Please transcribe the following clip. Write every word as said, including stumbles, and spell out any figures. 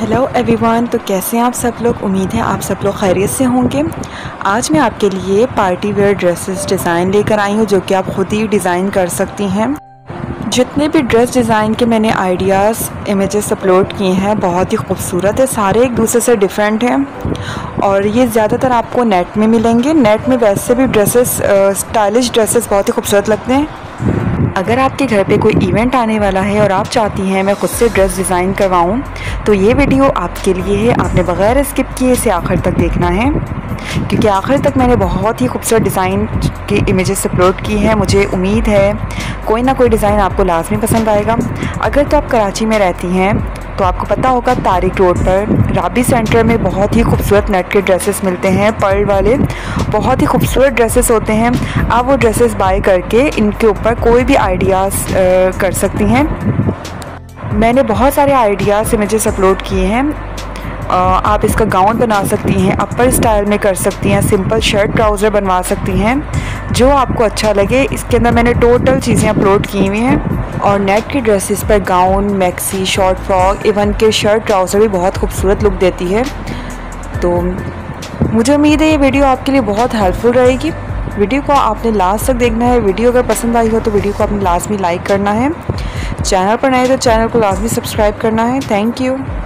Hello everyone, तो कैसे हैं आप सब लोग। उम्मीद है आप सब लोग खैरियत से होंगे। आज मैं आपके लिए पार्टी वेयर ड्रेसेस डिज़ाइन लेकर आई हूँ जो कि आप ख़ुद ही डिज़ाइन कर सकती हैं। जितने भी ड्रेस डिज़ाइन के मैंने आइडियाज़ इमेजेस अपलोड किए हैं बहुत ही खूबसूरत है, सारे एक दूसरे से डिफरेंट हैं और ये ज़्यादातर आपको नेट में मिलेंगे। नेट में वैसे भी ड्रेसेस स्टाइलिश ड्रेसेस बहुत ही खूबसूरत लगते हैं। अगर आपके घर पे कोई इवेंट आने वाला है और आप चाहती हैं मैं ख़ुद से ड्रेस डिज़ाइन करवाऊँ तो ये वीडियो आपके लिए है। आपने बग़ैर स्किप किए इसे आखिर तक देखना है क्योंकि आखिर तक मैंने बहुत ही खूबसूरत डिज़ाइन की इमेजेस अपलोड की हैं। मुझे उम्मीद है कोई ना कोई डिज़ाइन आपको लाजमी पसंद आएगा। अगर तो आप कराची में रहती हैं तो आपको पता होगा तारिक रोड पर राबी सेंटर में बहुत ही खूबसूरत नेट के ड्रेसेस मिलते हैं, पर्ल वाले बहुत ही खूबसूरत ड्रेसेस होते हैं। आप वो ड्रेसेस बाय करके इनके ऊपर कोई भी आइडियाज़ कर सकती हैं। मैंने बहुत सारे आइडियाज़ इमेजेस अपलोड किए हैं। आप इसका गाउन बना सकती हैं, अपर स्टाइल में कर सकती हैं, सिंपल शर्ट ट्राउज़र बनवा सकती हैं, जो आपको अच्छा लगे। इसके अंदर मैंने टोटल चीज़ें अपलोड की हुई हैं और नेट की ड्रेसेस पर gown, maxi, short frock, even के शर्ट ट्राउज़र भी बहुत खूबसूरत लुक देती है। तो मुझे उम्मीद है ये वीडियो आपके लिए बहुत हेल्पफुल रहेगी। वीडियो को आपने लास्ट तक देखना है। वीडियो अगर पसंद आई हो तो वीडियो को आपने लाजमी लाइक करना है। चैनल पर नए तो चैनल को लाजमी सब्सक्राइब करना है। Thank you.